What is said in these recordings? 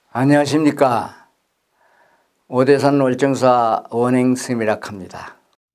안녕하십니까. 오대산 월정사 원행스님이라 합니다.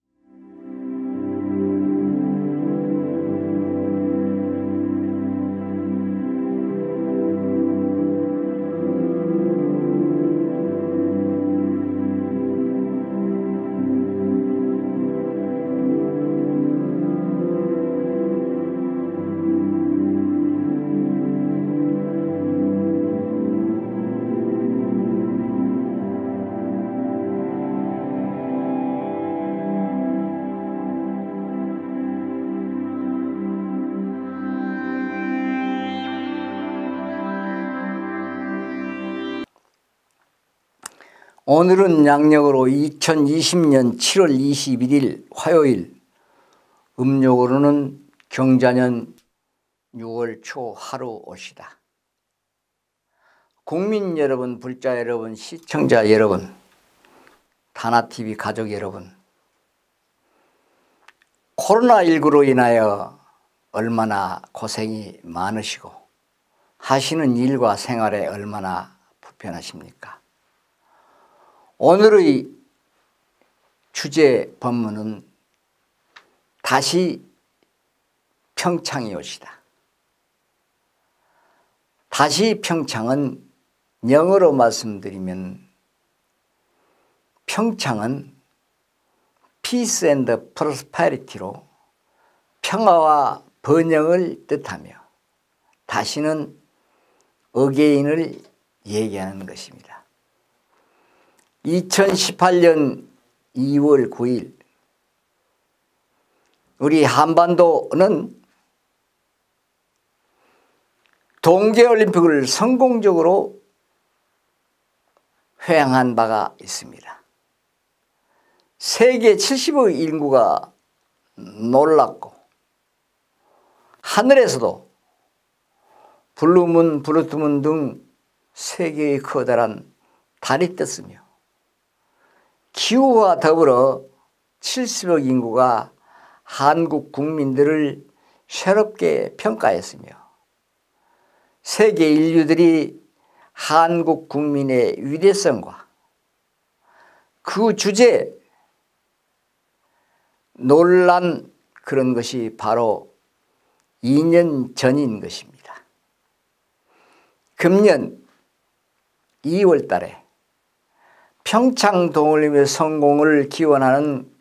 오늘은 양력으로 2020년 7월 21일 화요일, 음력으로는 경자년 6월 초 하루 옷이다. 국민 여러분, 불자 여러분, 시청자 여러분, 다나TV 가족 여러분, 코로나19로 인하여 얼마나 고생이 많으시고 하시는 일과 생활에 얼마나 불편하십니까? 오늘의 주제 본문은 다시 평창이 오시다. 다시 평창은 영어로 말씀드리면 평창은 Peace and Prosperity로 평화와 번영을 뜻하며 다시는 어게인을 얘기하는 것입니다. 2018년 2월 9일 우리 한반도는 동계올림픽을 성공적으로 회항한 바가 있습니다. 세계 70억 인구가 놀랐고 하늘에서도 블루문, 블루투문 등 세계의 커다란 달이 떴으며 기후와 더불어 70억 인구가 한국 국민들을 새롭게 평가했으며 세계 인류들이 한국 국민의 위대성과 그 주제에 놀란 그런 것이 바로 2년 전인 것입니다. 금년 2월 달에 평창 동올림픽 성공을 기원하는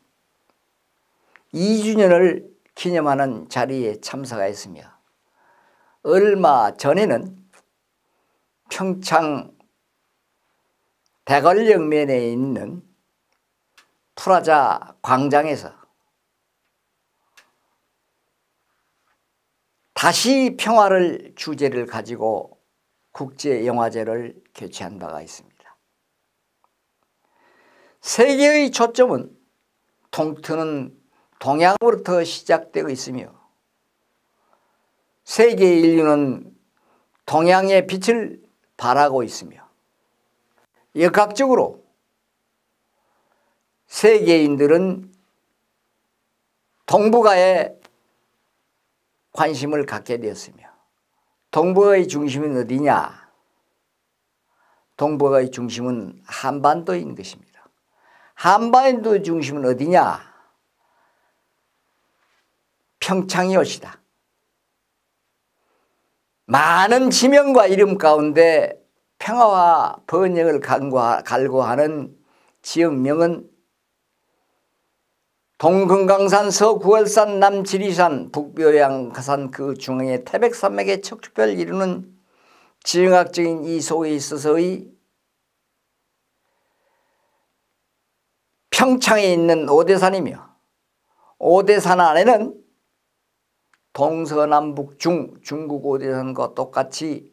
2주년을 기념하는 자리에 참석하였으며 얼마 전에는 평창 대관령면에 있는 프라자 광장에서 다시 평화를 주제를 가지고 국제영화제를 개최한 바가 있습니다. 세계의 초점은 통트는 동양으로부터 시작되고 있으며 세계 인류는 동양의 빛을 발하고 있으며 역학적으로 세계인들은 동북아에 관심을 갖게 되었으며 동북아의 중심은 어디냐? 동북아의 중심은 한반도인 것입니다. 한반도 중심은 어디냐? 평창이 옷이다. 많은 지명과 이름 가운데 평화와 번영을 갈구하는 지역명은 동금강산, 서구월산, 남지리산, 북묘양산 그 중앙에 태백산맥의 척추뼈를 이루는 지형학적인 이 속에 있어서의 평창에 있는 오대산이며 오대산 안에는 동서남북 중국 오대산과 똑같이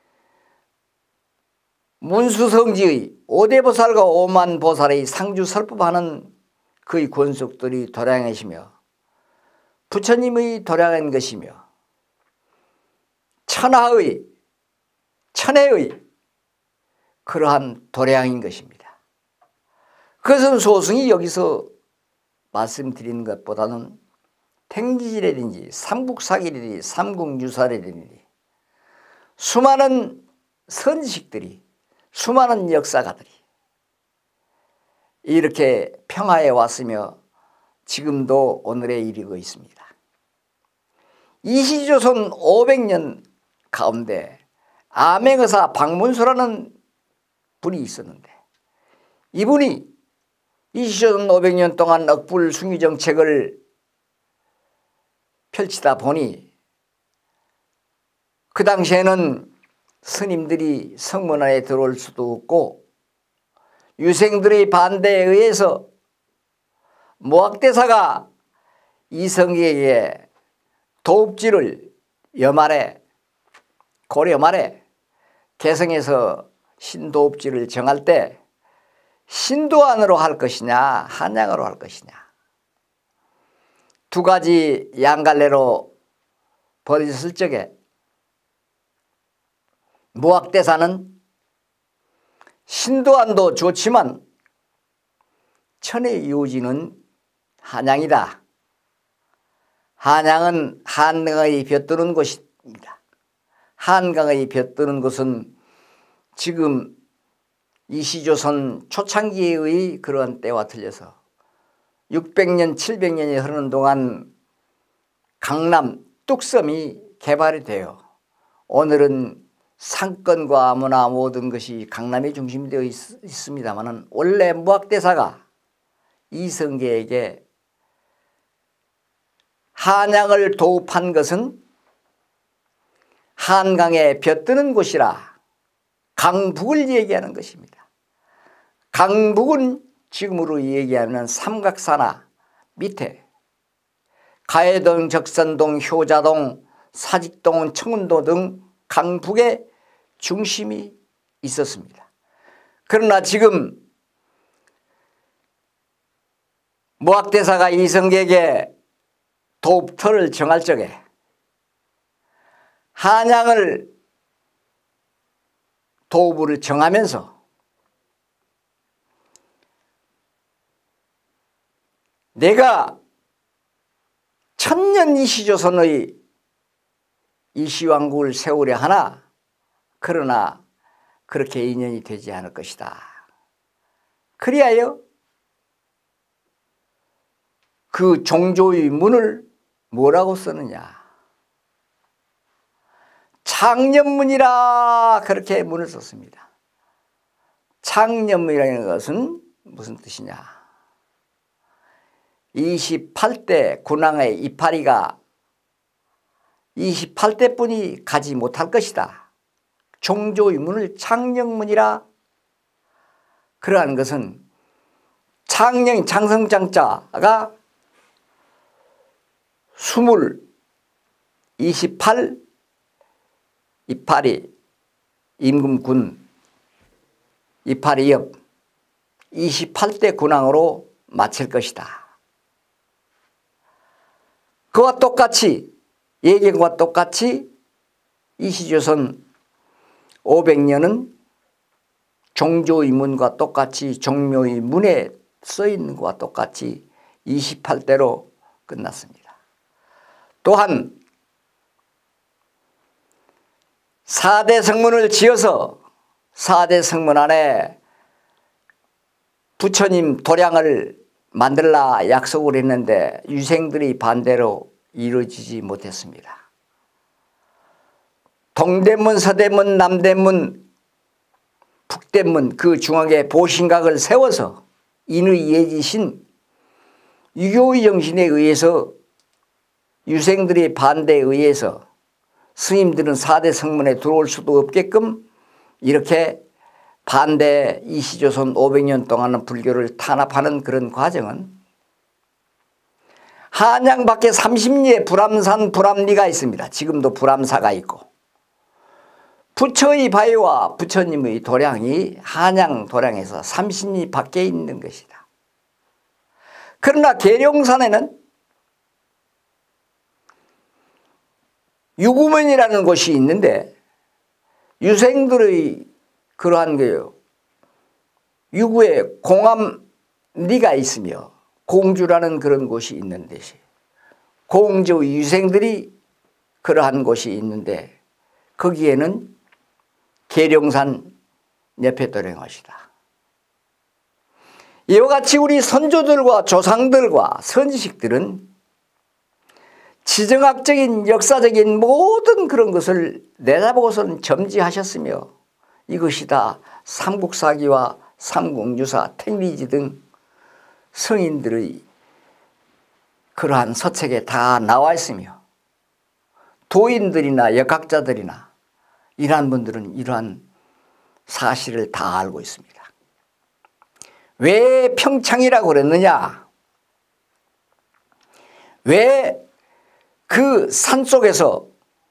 문수성지의 오대보살과 오만보살의 상주설법하는 그의 권속들이 도량이시며 부처님의 도량인 것이며 천해의 그러한 도량인 것입니다. 그것은 소승이 여기서 말씀드리는 것보다는 탱지지라든지 삼국사기라든지 삼국유사라든지 수많은 선식들이 수많은 역사가들이 이렇게 평화해 왔으며 지금도 오늘에 이르고 있습니다. 이시조선 500년 가운데 암행의사 박문수라는 분이 있었는데, 이분이 이시조선 500년 동안 억불 숭유 정책을 펼치다 보니 그 당시에는 스님들이 성문 안에 들어올 수도 없고 유생들의 반대에 의해서 모학대사가 이성계에게 도읍지를 여말에 고려 말에 개성에서 신도읍지를 정할 때 신도안으로 할 것이냐 한양으로 할 것이냐 두 가지 양갈래로 벌어졌을 적에 모학대사는 신도안도 좋지만 천의 요지는 한양이다. 한양은 한강의 벼뜨는 곳입니다. 한강의 벼뜨는 곳은 지금 이시조선 초창기의 그러한 때와 틀려서 600년, 700년이 흐르는 동안 강남 뚝섬이 개발이 돼요. 오늘은 상권과 문화 모든 것이 강남에 중심이 되어 있습니다만 원래 무학대사가 이성계에게 한양을 도읍한 것은 한강에 벼뜨는 곳이라 강북을 얘기하는 것입니다. 강북은 지금으로 얘기하면 삼각산하 밑에 가해동, 적선동, 효자동, 사직동, 청운도 등 강북의 중심이 있었습니다. 그러나 지금 모학대사가 이성계에게 도읍터를 정할 적에 한양을 도읍을 정하면서 내가 천년 이시조선의 이시왕국을 세우려 하나 그러나 그렇게 인연이 되지 않을 것이다. 그리하여 그 종조의 문을 뭐라고 쓰느냐, 창년문이라 그렇게 문을 썼습니다. 창년문이라는 것은 무슨 뜻이냐, 28대 군왕의 이파리가 28대뿐이 가지 못할 것이다. 종조의 문을 창녕문이라. 그러한 것은 창녕 장성장자가 28 이파리 임금군 이파리 옆 28대 군왕으로 마칠 것이다. 그와 똑같이 예견과 똑같이 이시조선 500년은 종조의 문과 똑같이 종묘의 문에 써있는 것과 똑같이 28대로 끝났습니다. 또한 4대 성문을 지어서 4대 성문 안에 부처님 도량을 만들라 약속을 했는데 유생들이 반대로 이루어지지 못했습니다. 동대문, 서대문, 남대문, 북대문 그 중앙에 보신각을 세워서 인의 예지신 유교의 정신에 의해서 유생들의 반대에 의해서 스님들은 4대 성문에 들어올 수도 없게끔 이렇게 반대 이시조선 500년 동안은 불교를 탄압하는 그런 과정은 한양 밖에 30리에 불암산 불암리가 있습니다. 지금도 불암사가 있고 부처의 바위와 부처님의 도량이 한양 도량에서 30리 밖에 있는 것이다. 그러나 계룡산에는 유구문이라는 곳이 있는데 유생들의 그러한 게요, 유구에 공암리가 있으며 공주라는 그런 곳이 있는 데시 공주 유생들이 그러한 곳이 있는데 거기에는 계룡산 네페토랭 것이다. 이와 같이 우리 선조들과 조상들과 선지식들은 지정학적인 역사적인 모든 그런 것을 내다보고서는 점지하셨으며 이것이 다 삼국사기와 삼국유사, 택리지 등 성인들의 그러한 서책에 다 나와 있으며 도인들이나 역학자들이나 이러한 분들은 이러한 사실을 다 알고 있습니다. 왜 평창이라고 그랬느냐? 왜 그 산속에서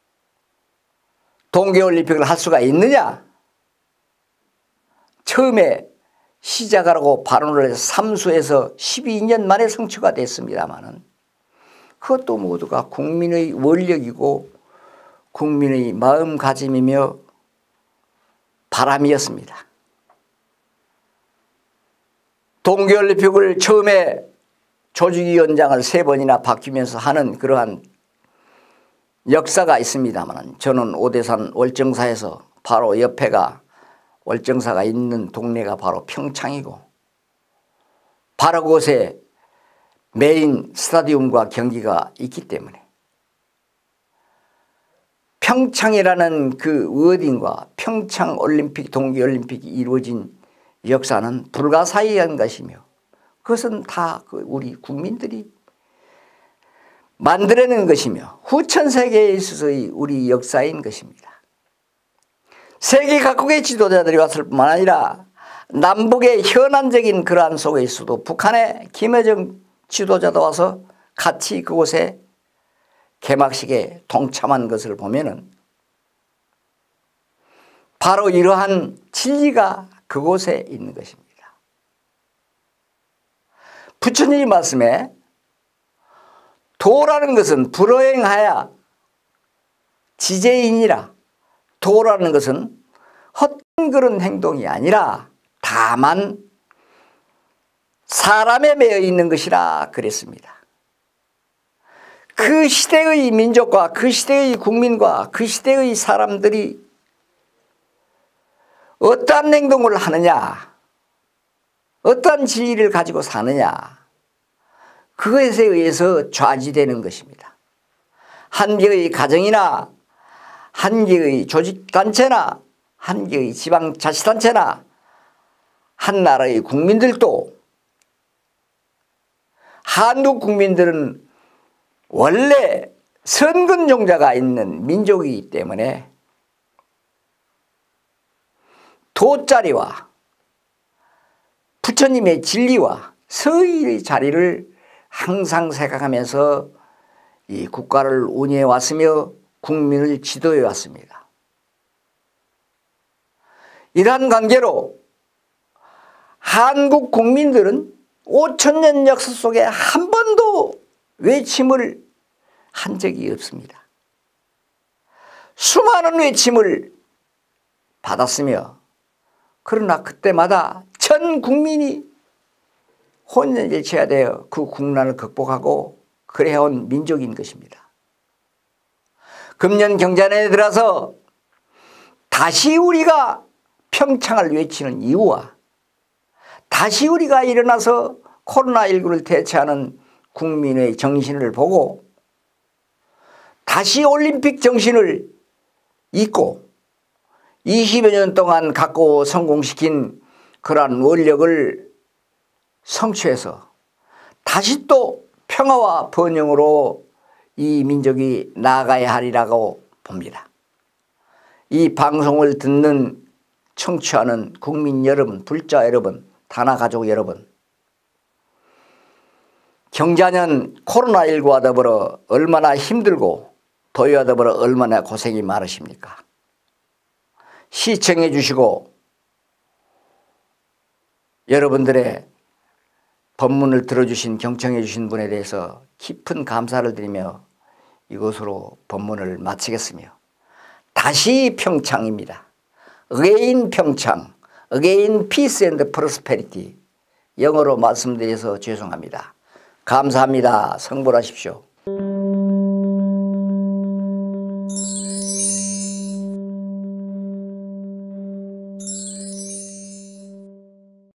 동계올림픽을 할 수가 있느냐? 처음에 시작하라고 발언을 해서 삼수에서 12년 만에 성취가 됐습니다마는 그것도 모두가 국민의 원력이고 국민의 마음가짐이며 바람이었습니다. 동계올림픽을 처음에 조직위원장을 3번이나 바뀌면서 하는 그러한 역사가 있습니다만 저는 오대산 월정사에서 바로 옆에가 월정사가 있는 동네가 바로 평창이고 바로 그곳에 메인 스타디움과 경기가 있기 때문에 평창이라는 그 워딩과 평창올림픽, 동계올림픽이 이루어진 역사는 불가사의한 것이며 그것은 다 우리 국민들이 만들어낸 것이며 후천세계에 있어서의 우리 역사인 것입니다. 세계 각국의 지도자들이 왔을 뿐만 아니라 남북의 현안적인 그러한 속에 있어도 북한의 김여정 지도자도 와서 같이 그곳에 개막식에 동참한 것을 보면은 바로 이러한 진리가 그곳에 있는 것입니다. 부처님의 말씀에 도라는 것은 불허행하야 지제인이라 도라는 것은 헛된 그런 행동이 아니라 다만 사람에 매여 있는 것이라 그랬습니다. 그 시대의 민족과 그 시대의 국민과 그 시대의 사람들이 어떠한 행동을 하느냐, 어떠한 진리를 가지고 사느냐, 그것에 의해서 좌지되는 것입니다. 한 개의 가정이나 한 개의 조직단체나 한 개의 지방자치단체나 한 나라의 국민들도 한국 국민들은 원래 선근종자가 있는 민족이기 때문에 도자리와 부처님의 진리와 서의의 자리를 항상 생각하면서 이 국가를 운영해 왔으며 국민을 지도해 왔습니다. 이러한 관계로 한국 국민들은 5000년 역사 속에 한 번도 외침을 한 적이 없습니다. 수많은 외침을 받았으며 그러나 그때마다 전 국민이 혼연일체가 되어 그 국난을 극복하고 그래온 민족인 것입니다. 금년 경자년에 들어서 다시 우리가 평창을 외치는 이유와 다시 우리가 일어나서 코로나19를 대처하는 국민의 정신을 보고 다시 올림픽 정신을 잊고 20여 년 동안 갖고 성공시킨 그러한 원력을 성취해서 다시 또 평화와 번영으로 이 민족이 나아가야 하리라고 봅니다. 이 방송을 듣는 청취하는 국민 여러분, 불자 여러분, 다나 가족 여러분, 경자년 코로나19와 더불어 얼마나 힘들고 더위와 더불어 얼마나 고생이 많으십니까? 시청해 주시고 여러분들의 법문을 들어주신 경청해 주신 분에 대해서 깊은 감사를 드리며 이것으로 법문을 마치겠으며 다시 평창입니다. Again 평창, Again peace and prosperity. 영어로 말씀드려서 죄송합니다. 감사합니다. 성불하십시오.